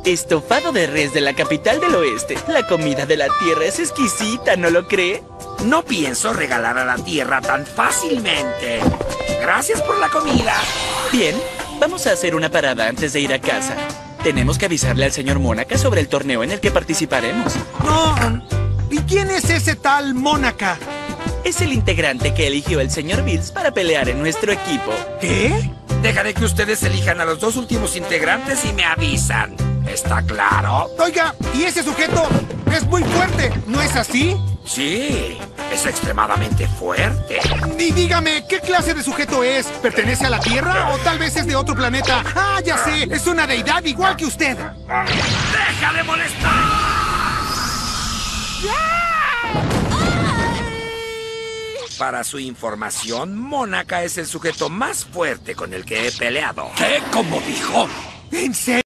Estofado de res de la capital del oeste. La comida de la tierra es exquisita, ¿no lo cree? No pienso regalar a la tierra tan fácilmente. Gracias por la comida. Bien, vamos a hacer una parada antes de ir a casa. Tenemos que avisarle al señor Mónaca sobre el torneo en el que participaremos. No. ¿Y quién es ese tal Mónaca? Es el integrante que eligió el señor Bills para pelear en nuestro equipo. ¿Qué? Dejaré que ustedes elijan a los dos últimos integrantes y me avisan. ¿Está claro? Oiga, y ese sujeto es muy fuerte, ¿no es así? Sí, es extremadamente fuerte. Y dígame, ¿qué clase de sujeto es? ¿Pertenece a la Tierra o tal vez es de otro planeta? Ah, ya sé, es una deidad igual que usted. ¡Deja de molestar! Para su información, Mónaca es el sujeto más fuerte con el que he peleado. ¿Qué? ¿Cómo dijo? ¿En serio?